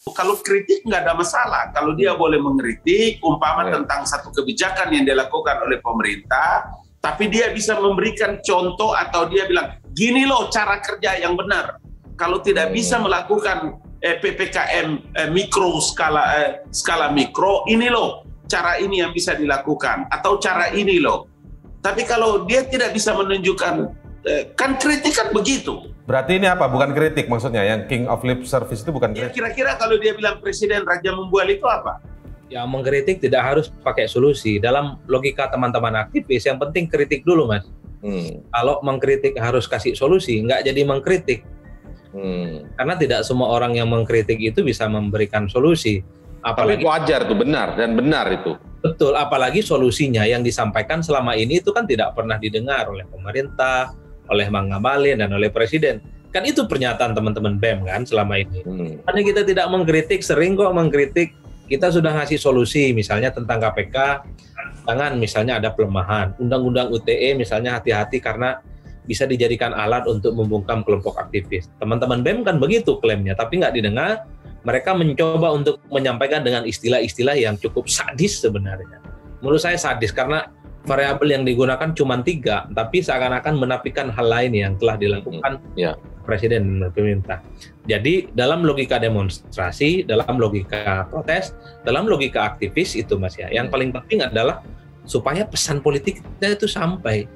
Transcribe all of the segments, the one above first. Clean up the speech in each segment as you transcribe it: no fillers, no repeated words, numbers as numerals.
Kalau kritik nggak ada masalah. Kalau dia boleh mengkritik, umpama tentang satu kebijakan yang dilakukan oleh pemerintah, tapi dia bisa memberikan contoh atau dia bilang, gini loh cara kerja yang benar. Kalau tidak bisa melakukan PPKM mikro skala mikro, ini loh cara ini yang bisa dilakukan atau cara ini loh. Tapi kalau dia tidak bisa menunjukkan, kan kritik kan begitu. Berarti ini apa? Bukan kritik maksudnya? Yang king of lip service itu bukan kritik? Ya, kira-kira kalau dia bilang presiden raja membual itu apa? Ya, mengkritik tidak harus pakai solusi. Dalam logika teman-teman aktivis, yang penting kritik dulu, Mas. Kalau mengkritik harus kasih solusi, nggak jadi mengkritik. Karena tidak semua orang yang mengkritik itu bisa memberikan solusi. Apalagi, tapi wajar tuh, benar dan benar itu. Betul, apalagi solusinya yang disampaikan selama ini itu kan tidak pernah didengar oleh pemerintah, oleh Bang Ngabalin dan oleh Presiden. Kan itu pernyataan teman-teman BEM kan selama ini. Karena kita tidak mengkritik, sering kok mengkritik. Kita sudah ngasih solusi misalnya tentang KPK, jangan misalnya ada pelemahan. Undang-undang UTE misalnya hati-hati karena bisa dijadikan alat untuk membungkam kelompok aktivis. Teman-teman BEM kan begitu klaimnya, tapi nggak didengar. Mereka mencoba untuk menyampaikan dengan istilah-istilah yang cukup sadis sebenarnya. Menurut saya sadis karena variabel yang digunakan cuma 3, tapi seakan-akan menafikan hal lain yang telah dilakukan Presiden dan pemerintah. Jadi dalam logika demonstrasi, dalam logika protes, dalam logika aktivis itu Mas ya, yang paling penting adalah supaya pesan politik kita itu sampai.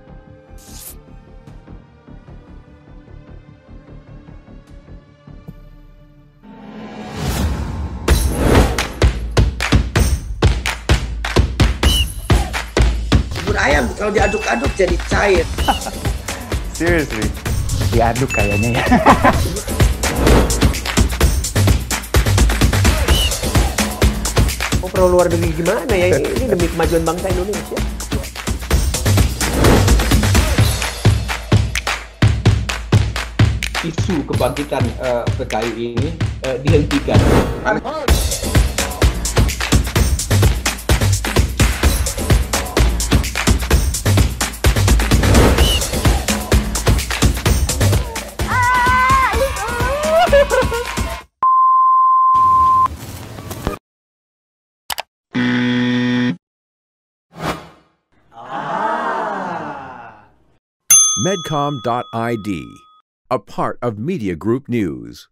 Ayam kalau diaduk-aduk jadi cair. Seriously, diaduk kayaknya ya. Oh, perlu luar negeri gimana ya? Ini demi kemajuan bangsa Indonesia. Isu kebangkitan PKI ini dihentikan. Medcom.id, a part of Media Group News.